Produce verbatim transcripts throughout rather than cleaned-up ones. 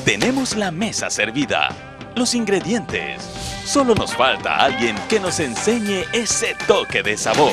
Tenemos la mesa servida, los ingredientes. Solo nos falta alguien que nos enseñe ese toque de sabor.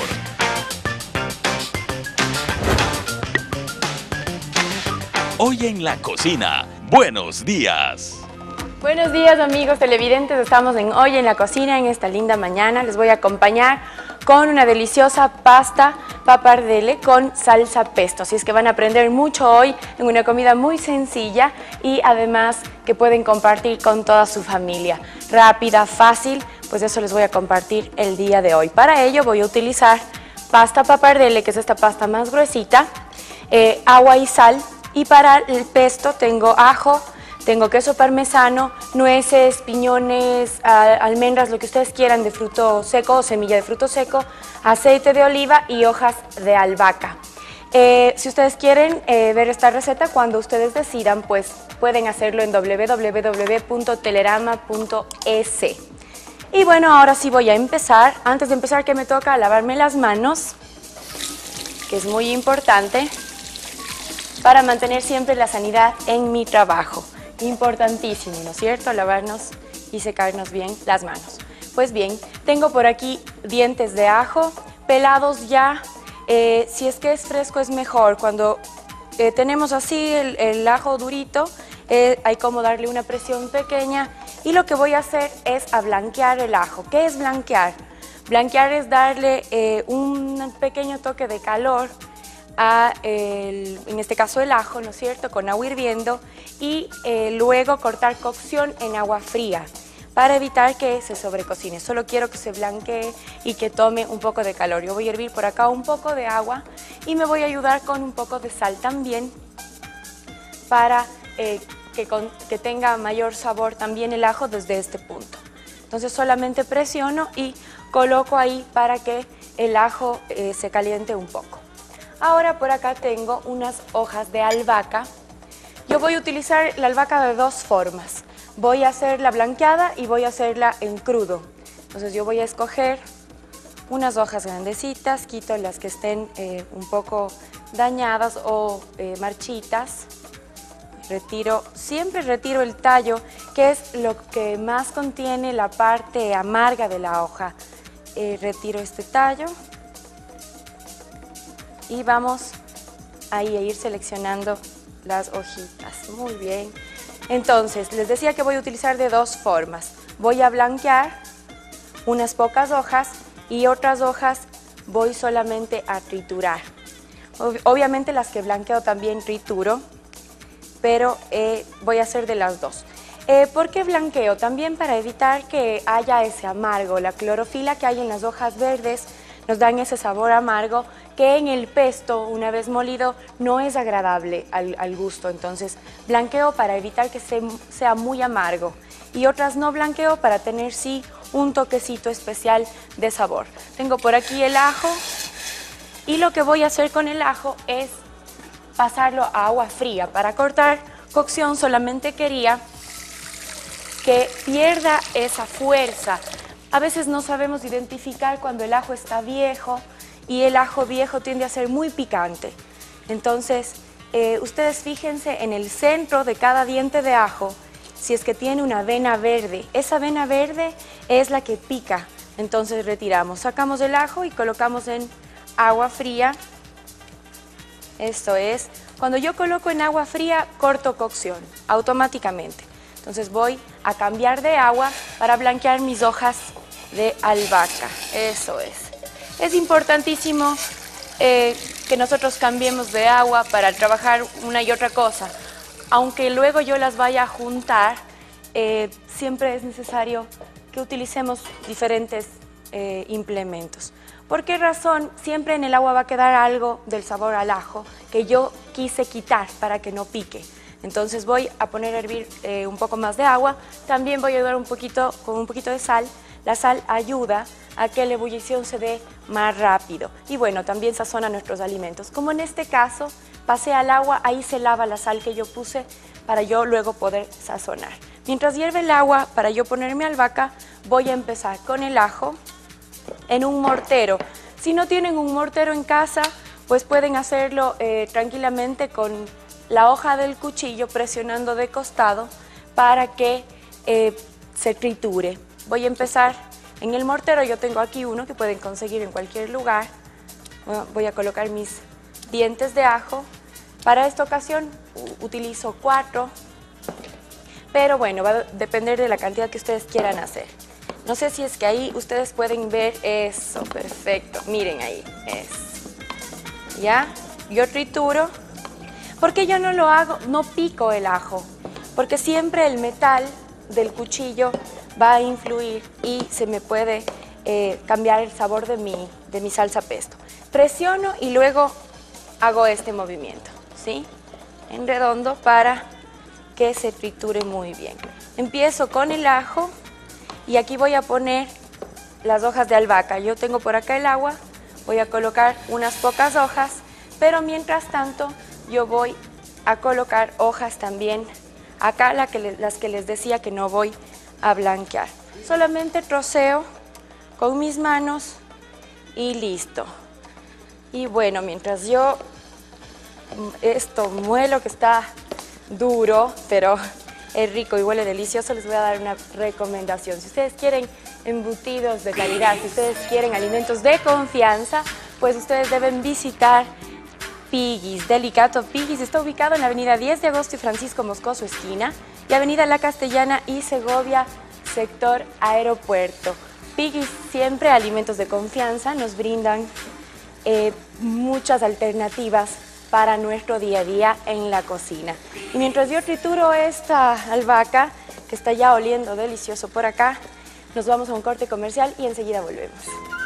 Hoy en la cocina, buenos días. Buenos días amigos televidentes, estamos en Hoy en la Cocina en esta linda mañana. Les voy a acompañar con una deliciosa pasta pappardelle con salsa pesto. Así es que van a aprender mucho hoy en una comida muy sencilla y además que pueden compartir con toda su familia. Rápida, fácil, pues eso les voy a compartir el día de hoy. Para ello voy a utilizar pasta pappardelle, que es esta pasta más gruesita, eh, agua y sal. Y para el pesto tengo ajo, tengo queso parmesano, nueces, piñones, almendras, lo que ustedes quieran de fruto seco o semilla de fruto seco, aceite de oliva y hojas de albahaca. Eh, si ustedes quieren eh, ver esta receta cuando ustedes decidan, pues pueden hacerlo en w w w punto telerama punto e s. Y bueno, ahora sí voy a empezar. Antes de empezar, ¿qué me toca? Lavarme las manos, que es muy importante para mantener siempre la sanidad en mi trabajo. Importantísimo, ¿no es cierto? Lavarnos y secarnos bien las manos. Pues bien, tengo por aquí dientes de ajo, pelados ya. Eh, si es que es fresco es mejor. Cuando eh, tenemos así el, el ajo durito, eh, hay como darle una presión pequeña. Y lo que voy a hacer es a blanquear el ajo. ¿Qué es blanquear? Blanquear es darle eh, un pequeño toque de calor a el, en este caso el ajo, ¿no es cierto?, con agua hirviendo y eh, luego cortar cocción en agua fría para evitar que se sobrecocine. Solo quiero que se blanquee y que tome un poco de calor. Yo voy a hervir por acá un poco de agua y me voy a ayudar con un poco de sal también para eh, que, con, que tenga mayor sabor también el ajo desde este punto. Entonces solamente presiono y coloco ahí para que el ajo eh, se caliente un poco. Ahora por acá tengo unas hojas de albahaca. Yo voy a utilizar la albahaca de dos formas. Voy a hacerla blanqueada y voy a hacerla en crudo. Entonces yo voy a escoger unas hojas grandecitas, quito las que estén eh, un poco dañadas o eh, marchitas. Retiro, siempre retiro el tallo, que es lo que más contiene la parte amarga de la hoja. Eh, retiro este tallo. Y vamos ahí a ir seleccionando las hojitas. Muy bien. Entonces, les decía que voy a utilizar de dos formas. Voy a blanquear unas pocas hojas y otras hojas voy solamente a triturar. Ob- obviamente las que blanqueo también trituro, pero eh, voy a hacer de las dos. Eh, ¿Por qué blanqueo? También para evitar que haya ese amargo. La clorofila que hay en las hojas verdes nos dan ese sabor amargo que en el pesto, una vez molido, no es agradable al, al gusto. Entonces, blanqueo para evitar que se, sea muy amargo. Y otras no blanqueo para tener, sí, un toquecito especial de sabor. Tengo por aquí el ajo y lo que voy a hacer con el ajo es pasarlo a agua fría. Para cortar cocción solamente quería que pierda esa fuerza. A veces no sabemos identificar cuando el ajo está viejo y el ajo viejo tiende a ser muy picante. Entonces, eh, ustedes fíjense en el centro de cada diente de ajo si es que tiene una vena verde. Esa vena verde es la que pica. Entonces retiramos, sacamos el ajo y colocamos en agua fría. Esto es, cuando yo coloco en agua fría, corto cocción automáticamente. Entonces voy a cambiar de agua para blanquear mis hojas de albahaca. Eso es. Es importantísimo eh, que nosotros cambiemos de agua para trabajar una y otra cosa. Aunque luego yo las vaya a juntar, eh, siempre es necesario que utilicemos diferentes eh, implementos. ¿Por qué razón? Siempre en el agua va a quedar algo del sabor al ajo que yo quise quitar para que no pique. Entonces voy a poner a hervir eh, un poco más de agua. También voy a ayudar un poquito con un poquito de sal. La sal ayuda a que la ebullición se dé más rápido. Y bueno, también sazona nuestros alimentos. Como en este caso, pasé al agua, ahí se lava la sal que yo puse para yo luego poder sazonar. Mientras hierve el agua, para yo poner mi albahaca, voy a empezar con el ajo en un mortero. Si no tienen un mortero en casa, pues pueden hacerlo eh, tranquilamente con la hoja del cuchillo presionando de costado para que eh, se triture. Voy a empezar en el mortero, yo tengo aquí uno que pueden conseguir en cualquier lugar. Bueno, voy a colocar mis dientes de ajo. Para esta ocasión utilizo cuatro, pero bueno, va a depender de la cantidad que ustedes quieran hacer. No sé si es que ahí ustedes pueden ver eso, perfecto, miren ahí, eso. ¿Ya? Yo trituro. ¿Por qué yo no lo hago? No pico el ajo, porque siempre el metal del cuchillo va a influir y se me puede eh, cambiar el sabor de mi, de mi salsa pesto. Presiono y luego hago este movimiento, ¿sí? En redondo para que se triture muy bien. Empiezo con el ajo y aquí voy a poner las hojas de albahaca. Yo tengo por acá el agua, voy a colocar unas pocas hojas, pero mientras tanto yo voy a colocar hojas también acá, la que le, las que les decía que no voy a blanquear. Solamente troceo con mis manos y listo. Y bueno, mientras yo esto muelo, que está duro, pero es rico y huele delicioso, les voy a dar una recomendación. Si ustedes quieren embutidos de calidad, si ustedes quieren alimentos de confianza, pues ustedes deben visitar Piggy's. Delicato Piggy's está ubicado en la avenida diez de agosto y Francisco Moscoso esquina y avenida La Castellana y Segovia, sector aeropuerto. Piggy's, siempre alimentos de confianza, nos brindan eh, muchas alternativas para nuestro día a día en la cocina. Y mientras yo trituro esta albahaca, que está ya oliendo delicioso por acá, nos vamos a un corte comercial y enseguida volvemos.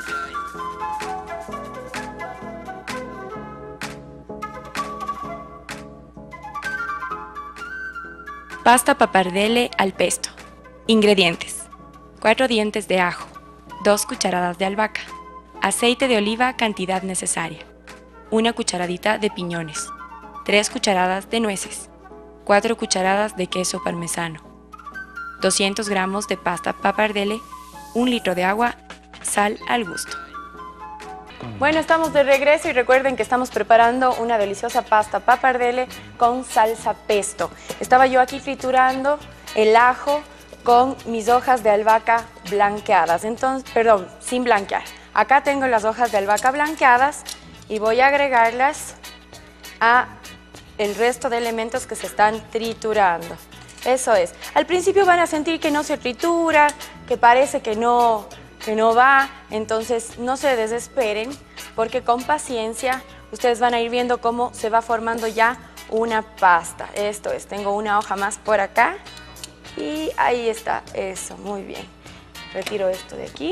Pasta pappardelle al pesto. Ingredientes: cuatro dientes de ajo, dos cucharadas de albahaca, aceite de oliva cantidad necesaria, una cucharadita de piñones, tres cucharadas de nueces, cuatro cucharadas de queso parmesano, doscientos gramos de pasta pappardelle, un litro de agua, sal al gusto. Bueno, estamos de regreso y recuerden que estamos preparando una deliciosa pasta pappardelle con salsa pesto. Estaba yo aquí triturando el ajo con mis hojas de albahaca blanqueadas, entonces, perdón, sin blanquear. Acá tengo las hojas de albahaca blanqueadas y voy a agregarlas a el resto de elementos que se están triturando. Eso es. Al principio van a sentir que no se tritura, que parece que no, que no va, entonces no se desesperen, porque con paciencia ustedes van a ir viendo cómo se va formando ya una pasta. Esto es, tengo una hoja más por acá y ahí está, eso, muy bien. Retiro esto de aquí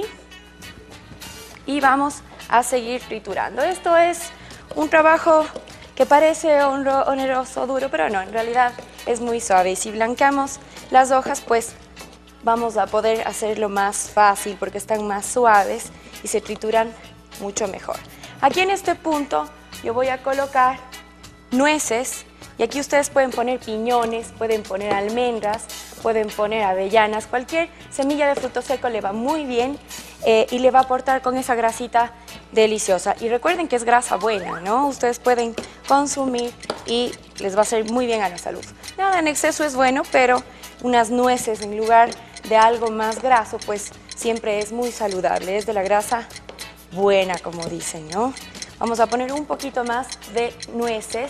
y vamos a seguir triturando. Esto es un trabajo que parece oneroso, duro, pero no, en realidad es muy suave. Y si blanqueamos las hojas, pues vamos a poder hacerlo más fácil porque están más suaves y se trituran mucho mejor. Aquí en este punto yo voy a colocar nueces y aquí ustedes pueden poner piñones, pueden poner almendras, pueden poner avellanas, cualquier semilla de fruto seco le va muy bien eh, y le va a aportar con esa grasita deliciosa. Y recuerden que es grasa buena, ¿no? Ustedes pueden consumir y les va a hacer muy bien a la salud. Nada en exceso es bueno, pero unas nueces en lugar de algo más graso, pues siempre es muy saludable. Es de la grasa buena, como dicen, ¿no? Vamos a poner un poquito más de nueces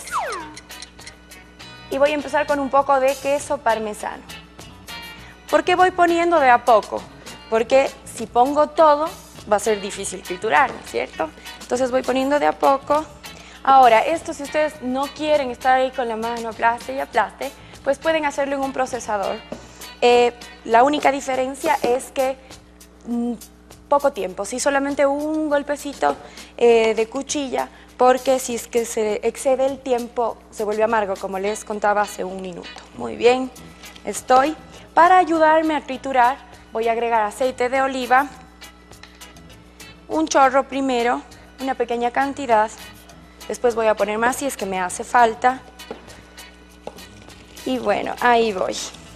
y voy a empezar con un poco de queso parmesano. ¿Por qué voy poniendo de a poco? Porque si pongo todo va a ser difícil triturar, ¿no es cierto? Entonces voy poniendo de a poco. Ahora, esto si ustedes no quieren estar ahí con la mano aplaste y aplaste, pues pueden hacerlo en un procesador. Eh, la única diferencia es que mmm, poco tiempo, si solamente un golpecito eh, de cuchilla, porque si es que se excede el tiempo se vuelve amargo, como les contaba hace un minuto. Muy bien, estoy. Para ayudarme a triturar voy a agregar aceite de oliva, un chorro primero, una pequeña cantidad, después voy a poner más si es que me hace falta. Y bueno, ahí voy.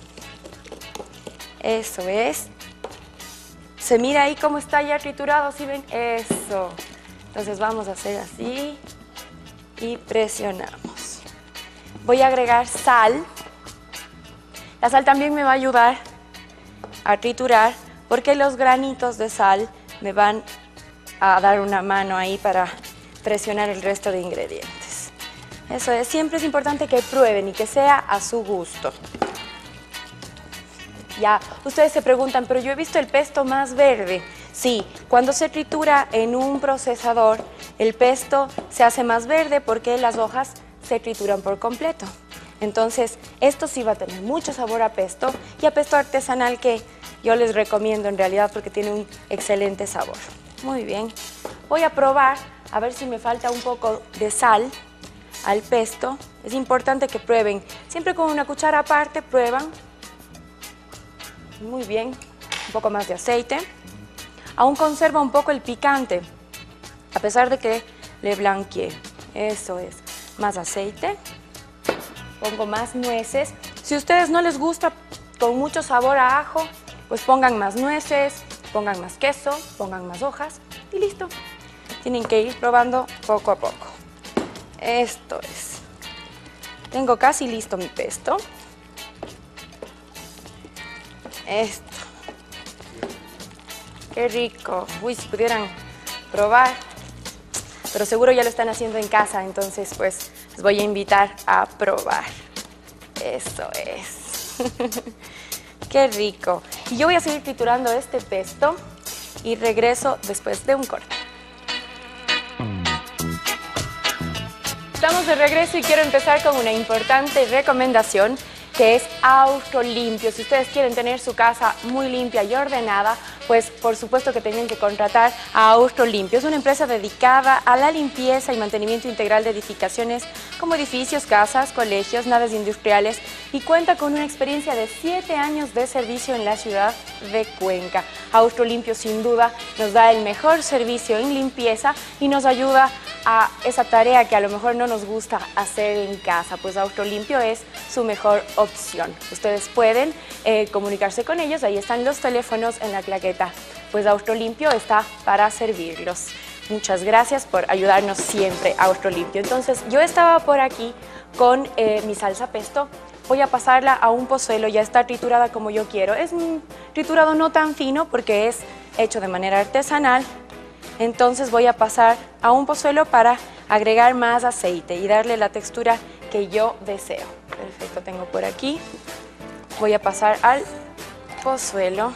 Eso es. Se mira ahí cómo está ya triturado, ¿sí ven? Eso. Entonces vamos a hacer así y presionamos. Voy a agregar sal La sal también me va a ayudar a triturar porque los granitos de sal me van a dar una mano ahí para presionar el resto de ingredientes. Eso es, siempre es importante que prueben y que sea a su gusto. Ya, ustedes se preguntan, pero yo he visto el pesto más verde. Sí, cuando se tritura en un procesador, el pesto se hace más verde porque las hojas se trituran por completo. Entonces, esto sí va a tener mucho sabor a pesto y a pesto artesanal que yo les recomiendo en realidad porque tiene un excelente sabor. Muy bien, voy a probar a ver si me falta un poco de sal al pesto. Es importante que prueben, siempre con una cuchara aparte prueban. Muy bien, un poco más de aceite. Aún conserva un poco el picante, a pesar de que le blanqueé. Eso es, más aceite. Pongo más nueces. Si a ustedes no les gusta con mucho sabor a ajo, pues pongan más nueces, pongan más queso, pongan más hojas y listo. Tienen que ir probando poco a poco. Esto es. Tengo casi listo mi pesto. Esto. Qué rico. Uy, si pudieran probar. Pero seguro ya lo están haciendo en casa, entonces pues les voy a invitar a probar. Eso es. Qué rico. Y yo voy a seguir triturando este pesto y regreso después de un corte. Estamos de regreso y quiero empezar con una importante recomendación que es Autolimpio. Si ustedes quieren tener su casa muy limpia y ordenada, pues por supuesto que tienen que contratar a Autolimpio. Es una empresa dedicada a la limpieza y mantenimiento integral de edificaciones como edificios, casas, colegios, naves industriales y cuenta con una experiencia de siete años de servicio en la ciudad de Cuenca. Autolimpio sin duda nos da el mejor servicio en limpieza y nos ayuda a esa tarea que a lo mejor no nos gusta hacer en casa, pues Autolimpio es su mejor opción. Ustedes pueden eh, comunicarse con ellos, ahí están los teléfonos en la claqueta, pues Autolimpio está para servirlos. Muchas gracias por ayudarnos siempre, Autolimpio. Entonces, yo estaba por aquí con eh, mi salsa pesto. Voy a pasarla a un pozuelo, ya está triturada como yo quiero. Es un triturado no tan fino porque es hecho de manera artesanal. Entonces voy a pasar a un pozuelo para agregar más aceite y darle la textura que yo deseo. Perfecto, tengo por aquí. Voy a pasar al pozuelo.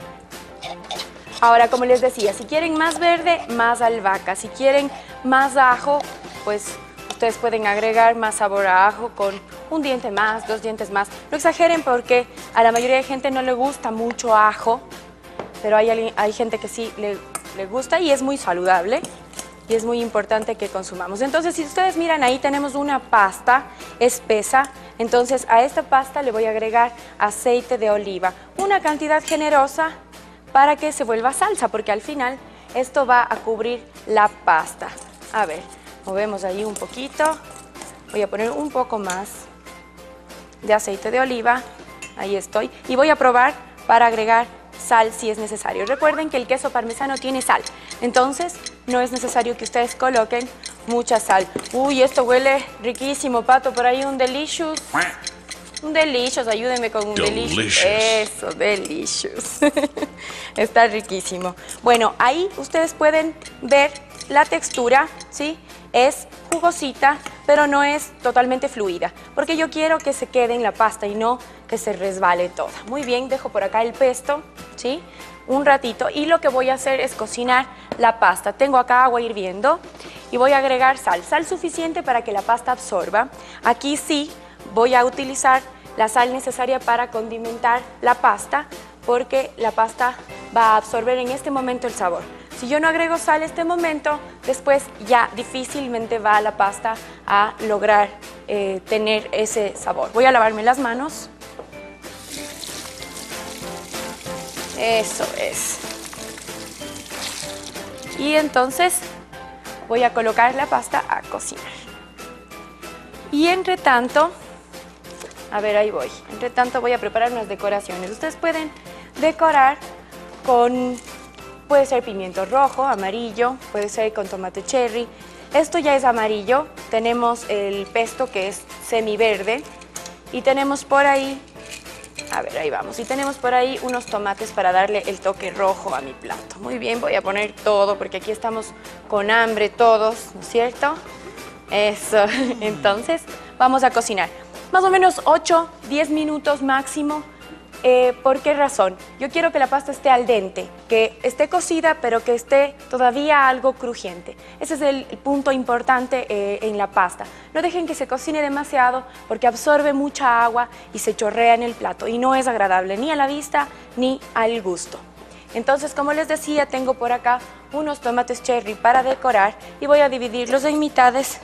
Ahora, como les decía, si quieren más verde, más albahaca. Si quieren más ajo, pues ustedes pueden agregar más sabor a ajo con un diente más, dos dientes más. No exageren porque a la mayoría de gente no le gusta mucho ajo, pero hay, hay gente que sí le, le gusta y es muy saludable y es muy importante que consumamos. Entonces, si ustedes miran ahí tenemos una pasta espesa. Entonces, a esta pasta le voy a agregar aceite de oliva, una cantidad generosa para que se vuelva salsa, porque al final esto va a cubrir la pasta. A ver, movemos ahí un poquito. Voy a poner un poco más de aceite de oliva. Ahí estoy. Y voy a probar para agregar sal si es necesario. Recuerden que el queso parmesano tiene sal, entonces no es necesario que ustedes coloquen mucha sal. Uy, esto huele riquísimo, Pato, por ahí un delicious. Un delicious, ayúdenme con un delicious. delicious. Eso, delicious. Está riquísimo. Bueno, ahí ustedes pueden ver la textura, ¿sí? Es jugosita, pero no es totalmente fluida, porque yo quiero que se quede en la pasta y no que se resbale toda. Muy bien, dejo por acá el pesto, ¿sí? Un ratito, y lo que voy a hacer es cocinar la pasta. Tengo acá agua hirviendo y voy a agregar sal, sal suficiente para que la pasta absorba. Aquí sí voy a utilizar la sal necesaria para condimentar la pasta, porque la pasta va a absorber en este momento el sabor. Si yo no agrego sal en este momento, después ya difícilmente va la pasta a lograr eh, tener ese sabor. Voy a lavarme las manos. Eso es. Y entonces voy a colocar la pasta a cocinar. Y entre tanto, a ver, ahí voy. Entre tanto voy a preparar unas decoraciones. Ustedes pueden decorar con, puede ser pimiento rojo, amarillo, puede ser con tomate cherry. Esto ya es amarillo. Tenemos el pesto que es semiverde y tenemos por ahí A ver, ahí vamos. Y tenemos por ahí unos tomates para darle el toque rojo a mi plato. Muy bien, voy a poner todo porque aquí estamos con hambre todos, ¿no es cierto? Eso. Entonces, vamos a cocinar. Más o menos ocho, diez minutos máximo. Eh, ¿Por qué razón? Yo quiero que la pasta esté al dente, que esté cocida, pero que esté todavía algo crujiente. Ese es el punto importante eh, en la pasta. No dejen que se cocine demasiado porque absorbe mucha agua y se chorrea en el plato y no es agradable ni a la vista ni al gusto. Entonces, como les decía, tengo por acá unos tomates cherry para decorar y voy a dividirlos en mitades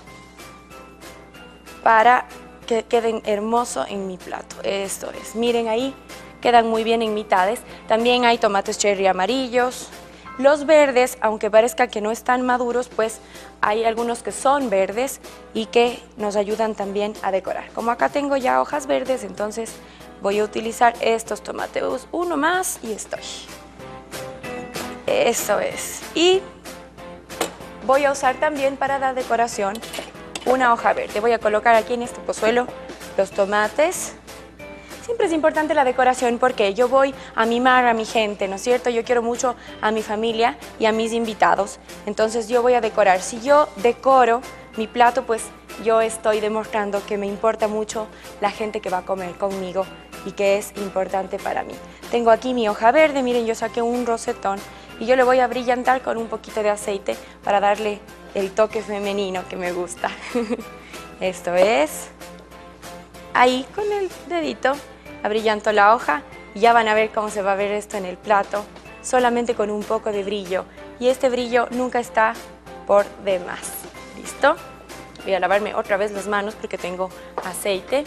para que queden hermosos en mi plato. Esto es, miren ahí. Quedan muy bien en mitades. También hay tomates cherry amarillos. Los verdes, aunque parezca que no están maduros, pues hay algunos que son verdes y que nos ayudan también a decorar. Como acá tengo ya hojas verdes, entonces voy a utilizar estos tomates. Uno más y estoy. Eso es. Y voy a usar también para la decoración una hoja verde. Voy a colocar aquí en este pozuelo los tomates. Siempre es importante la decoración porque yo voy a mimar a mi gente, ¿no es cierto? Yo quiero mucho a mi familia y a mis invitados, entonces yo voy a decorar. Si yo decoro mi plato, pues yo estoy demostrando que me importa mucho la gente que va a comer conmigo y que es importante para mí. Tengo aquí mi hoja verde, miren, yo saqué un rosetón y yo le voy a brillantar con un poquito de aceite para darle el toque femenino que me gusta. Esto es... Ahí con el dedito abrillanto la hoja y ya van a ver cómo se va a ver esto en el plato, solamente con un poco de brillo. Y este brillo nunca está por demás. ¿Listo? Voy a lavarme otra vez las manos porque tengo aceite.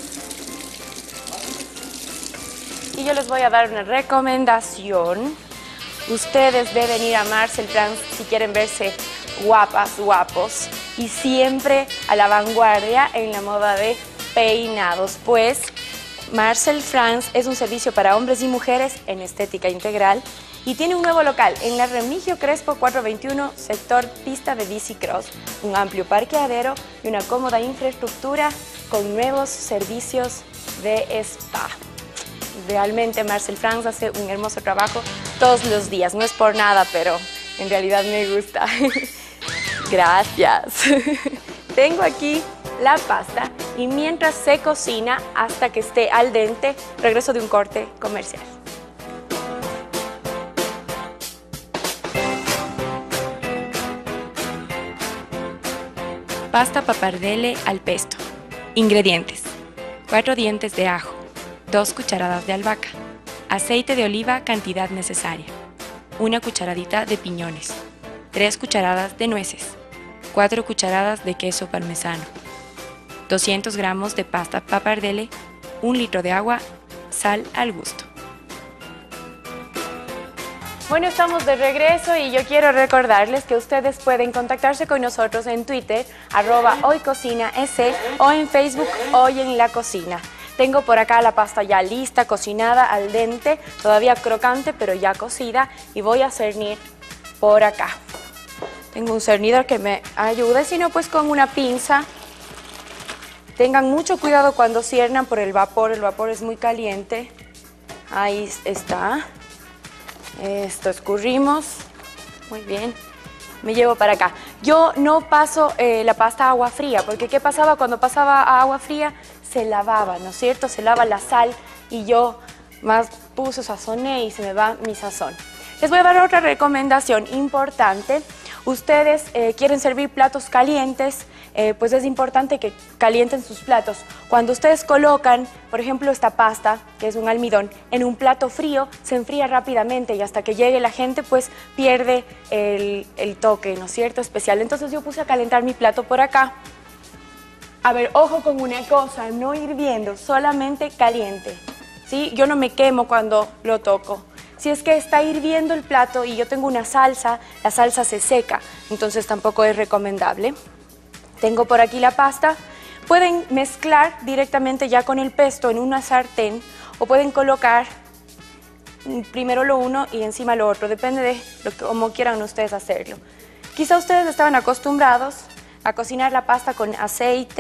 Y yo les voy a dar una recomendación. Ustedes deben ir a Marcel France si quieren verse guapas, guapos y siempre a la vanguardia en la moda de peinados, pues Marcel France es un servicio para hombres y mujeres en estética integral y tiene un nuevo local en la Remigio Crespo cuatrocientos veintiuno, sector pista de bici cross, un amplio parqueadero y una cómoda infraestructura con nuevos servicios de spa. Realmente Marcel France hace un hermoso trabajo todos los días, no es por nada, pero en realidad me gusta. Gracias. Tengo aquí la pasta y mientras se cocina hasta que esté al dente, regreso de un corte comercial. Pasta pappardelle al pesto. Ingredientes: cuatro dientes de ajo, dos cucharadas de albahaca, aceite de oliva cantidad necesaria, una cucharadita de piñones, tres cucharadas de nueces, cuatro cucharadas de queso parmesano, doscientos gramos de pasta pappardelle, un litro de agua, sal al gusto. Bueno, estamos de regreso y yo quiero recordarles que ustedes pueden contactarse con nosotros en Twitter, arroba hoycocinaes, o en Facebook, Hoy en la Cocina. Tengo por acá la pasta ya lista, cocinada al dente, todavía crocante, pero ya cocida, y voy a cernir por acá. Tengo un cernidor que me ayude, si no, pues con una pinza. Tengan mucho cuidado cuando ciernan por el vapor, el vapor es muy caliente. Ahí está. Esto escurrimos. Muy bien. Me llevo para acá. Yo no paso eh, la pasta a agua fría, porque ¿qué pasaba? Cuando pasaba a agua fría se lavaba, ¿no es cierto? Se lava la sal y yo más puse, sazoné y se me va mi sazón. Les voy a dar otra recomendación importante. Ustedes eh, quieren servir platos calientes, eh, pues es importante que calienten sus platos. Cuando ustedes colocan, por ejemplo, esta pasta, que es un almidón, en un plato frío, se enfría rápidamente y hasta que llegue la gente, pues pierde el, el toque, ¿no es cierto?, especial. Entonces yo puse a calentar mi plato por acá. A ver, ojo con una cosa, no hirviendo, solamente caliente, ¿sí? Yo no me quemo cuando lo toco. Si es que está hirviendo el plato y yo tengo una salsa, la salsa se seca, entonces tampoco es recomendable. Tengo por aquí la pasta. Pueden mezclar directamente ya con el pesto en una sartén o pueden colocar primero lo uno y encima lo otro, depende de lo que, como quieran ustedes hacerlo. Quizá ustedes estaban acostumbrados a cocinar la pasta con aceite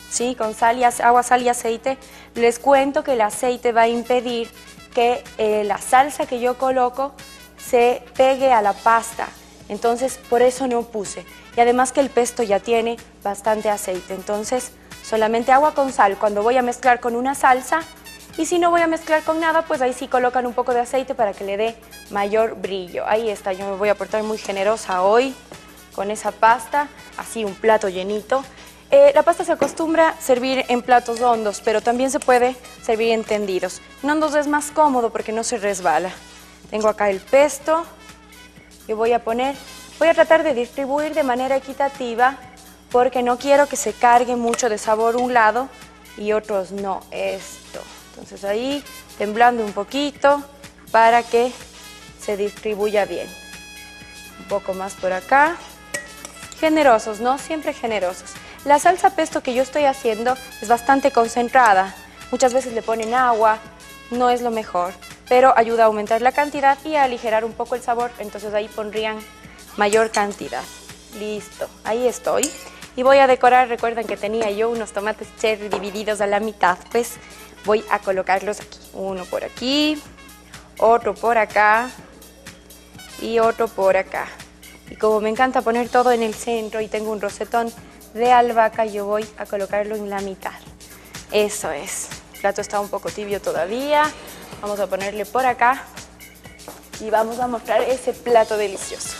¿sí? Con sal y, agua, sal y aceite. Les cuento que el aceite va a impedir que eh, la salsa que yo coloco se pegue a la pasta. Entonces, por eso no puse. Y además que el pesto ya tiene bastante aceite. Entonces, solamente agua con sal cuando voy a mezclar con una salsa. Y si no voy a mezclar con nada, pues ahí sí colocan un poco de aceite para que le dé mayor brillo. Ahí está, yo me voy a portar muy generosa hoy con esa pasta, así un plato llenito. Eh, la pasta se acostumbra a servir en platos hondos, pero también se puede servir en tendidos. En hondos es más cómodo porque no se resbala. Tengo acá el pesto y voy a poner, voy a tratar de distribuir de manera equitativa porque no quiero que se cargue mucho de sabor un lado y otros no, esto. Entonces ahí temblando un poquito para que se distribuya bien. Un poco más por acá. Generosos, ¿no? Siempre generosos. La salsa pesto que yo estoy haciendo es bastante concentrada. Muchas veces le ponen agua, no es lo mejor, pero ayuda a aumentar la cantidad y a aligerar un poco el sabor. Entonces ahí pondrían mayor cantidad. Listo, ahí estoy. Y voy a decorar, recuerden que tenía yo unos tomates cherry divididos a la mitad, pues voy a colocarlos aquí. Uno por aquí, otro por acá y otro por acá. Y como me encanta poner todo en el centro y tengo un rosetón de albahaca, yo voy a colocarlo en la mitad. Eso es. El plato está un poco tibio todavía. Vamos a ponerle por acá y vamos a mostrar ese plato delicioso.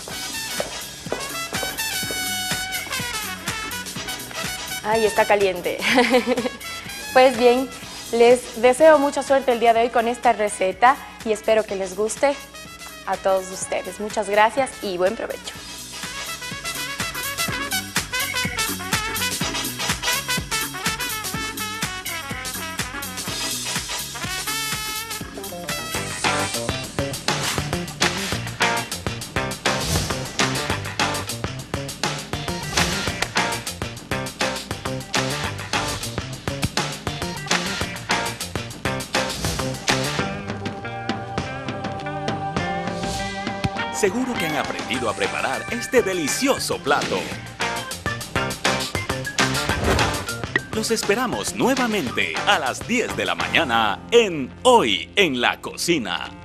Ay, está caliente. Pues bien, les deseo mucha suerte el día de hoy con esta receta y espero que les guste a todos ustedes. Muchas gracias y buen provecho. Seguro que han aprendido a preparar este delicioso plato. Los esperamos nuevamente a las diez de la mañana en Hoy en la Cocina.